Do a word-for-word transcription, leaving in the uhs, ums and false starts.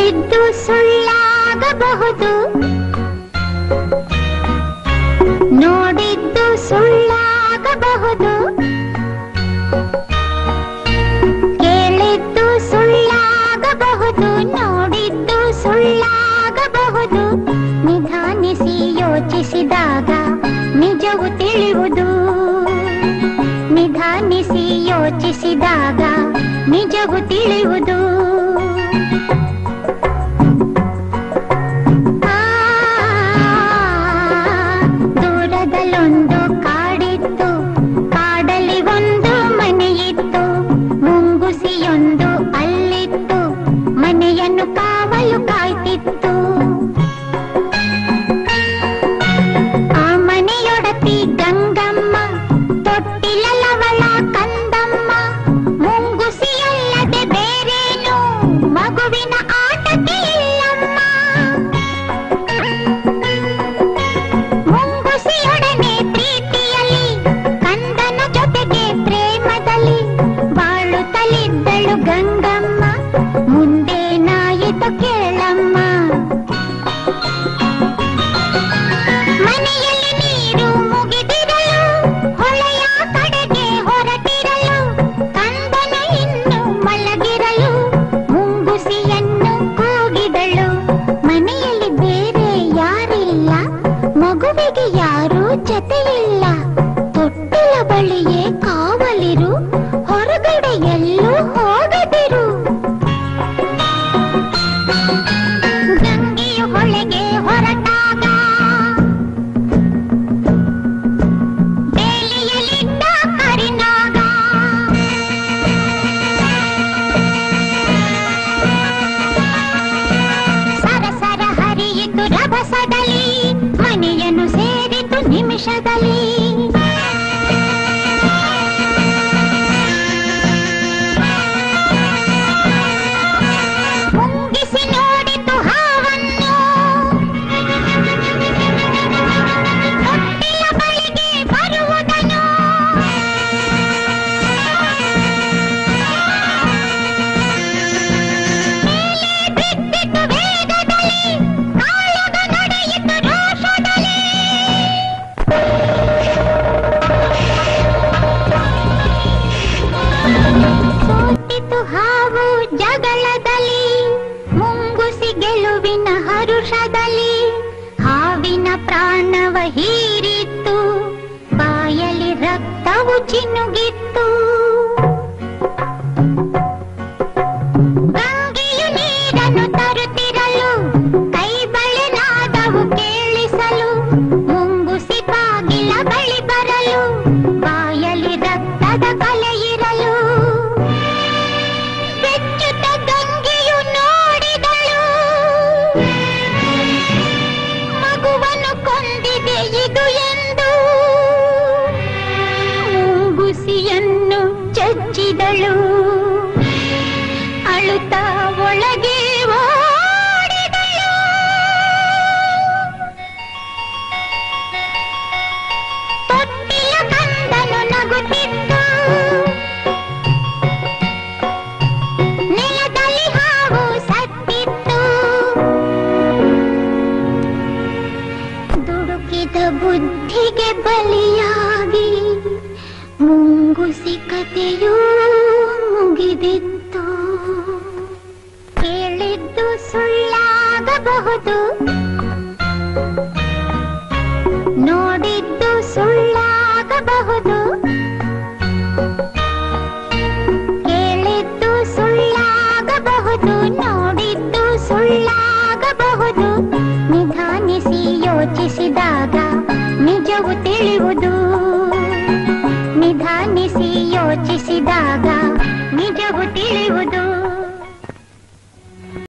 ನೋಡಿದ್ದು ಸುಳ್ಳಾಗಬಹುದು, ನೋಡಿದ್ದು ಸುಳ್ಳಾಗಬಹುದು, ಕೇಳಿದ್ದು ಸುಳ್ಳಾಗಬಹುದು, ನೋಡಿದ್ದು ಸುಳ್ಳಾಗಬಹುದು. ನಿಧಾನಿಸಿ ಯೋಚಿಸಿದಾಗ ನಿಜವು ತಿಳಿಯುವುದು, ನಿಧಾನಿಸಿ ಯೋಚಿಸಿದಾಗ ನಿಜವು ತಿಳಿಯುವುದು. ದೂರದಲ್ಲೊಂದು ಕಾಡಿತ್ತು, ಕಾಡಲ್ಲಿ ಒಂದು ಮನೆಯಿತ್ತು, ಮುಂಗುಸಿಯೊಂದು ಅಲ್ಲಿತ್ತು, ಮನೆಯನ್ನು ಕಾವಲು ಕಾಯ್ತಿತ್ತು. ಆ ಮನೆಯೊಡತಿ ಗಂಗಮ್ಮ, ತೊಟ್ಟಿಲವಳ ಕಂದಮ್ಮ, ಮುಂಗುಸಿಯಲ್ಲದೆ ಬೇರೇನು ಮಗುವಿನ ಆಟಕ್ಕೆ ಇಲ್ಲಮ್ಮ. ಮುಂಗುಸಿಯೊಡನೆ ಪ್ರೀತಿಯಲ್ಲಿ, ಕಂದನ ಜೊತೆಗೆ ಪ್ರೇಮದಲ್ಲಿ ಬಾಳುತ್ತಲಿದ್ದಳು ಗಂಗಮ್ಮ. ಮುಂದೇನಾಯಿತು ಕೇಳಮ್ಮ. ಮನೆಯಲ್ಲಿ ನೀರು ಮುಗಿದಿರಲು, ಹೊಳೆಯ ಕಡೆಗೆ ಹೊರಟಿರಲು, ಕಂದನ ಇನ್ನು ಮಲಗಿರಲು ಮುಂಗುಸಿಯನ್ನು ಕೂಗಿದಳು. ಮನೆಯಲ್ಲಿ ಬೇರೆ ಯಾರಿಲ್ಲ, ಮಗುವಿಗೆ ಯಾರೂ ಜೊತೆಯಿಲ್ಲ, ತೊಟ್ಟಿಲ ಬಳಿಯೇ ಕಾವಲಿರು, ಹೊರಗಡೆ ಎಲ್ಲೂ ಹೋಗದಿರು. ಗಂಗೆಯು ಹೊಳೆಗೆ ಹೊರಟಾಗ ಬೇಲಿಯಲ್ಲಿದ್ದ ಕರಿನಾಗ, ಸರಸರ ಹರಿಯಿತು ರಭಸದಲ್ಲಿ, ಮನೆಯನ್ನು ಸೇರಿತು ನಿಮಿಷದಲ್ಲಿ. ಮುಂಗಿಸಿ ನೋಡಿತು ಹಾವನ್ನು, ತೊಟ್ಟಿಲ ಬಳಿಗೆ ಬರುವುದನ್ನು. ಮೇಲೆ ಬಿದ್ದಿತು ವೇಗದಲ್ಲಿ, ಕಾಳಗ ನಡೆಯಿತು ರೋಷದಲ್ಲಿ. ಸೋತಿತು ಹಾವು ಜಗಳದಲ್ಲಿ, ಮುಂಗುಸಿ ಗೆಲುವಿನ ಹರುಷದಲ್ಲಿ. ಹಾವಿನ ಪ್ರಾಣವ ಹೀರಿತ್ತು, ಬಾಯಲ್ಲಿ ರಕ್ತವು ಚಿನುಗಿತ್ತು. ಗಂಗೆಯು ನೀರನ್ನು ತರುತ್ತಿರಲು, ಕೈ ಬಳೆನಾದವು ಕೇಳಿಸಲು, ಮುಂಗುಸಿ ಬಾಗಿಲ ಬಳಿ ಬರಲು, ಬಾಯಲ್ಲಿ ರಕ್ತದ ಕಲೆಯಿರಲು. ಬೆಚ್ಚುತ್ತ ಗಂಗೆಯು ನೋಡಿದಳು, ಮಗುವನ್ನು ಕೊಂದಿದೆ ಇದು ಎಂದು. ಮುಂಗುಸಿಯನ್ನು ಚಚ್ಚಿದಳು, ಅಳುತ್ತಾ ಒಳಗೆ ಓಡಿದಳು. ತೊಟ್ಟಿಲ ಕಂದನು ನಗುತ್ತಿದ್ದ, ನೆಲದಲ್ಲಿ ಹಾವು ಸತ್ತಿತ್ತು. ದುಡುಕಿದ ಬುದ್ಧಿಗೆ ಬಲಿಯಾಗಿ ಮುಂಗುಸಿ ಕಥೆಯೂ ಮುಗಿದಿತ್ತು. ಕೇಳಿದ್ದು ಸುಳ್ಳಾಗಬಹುದು,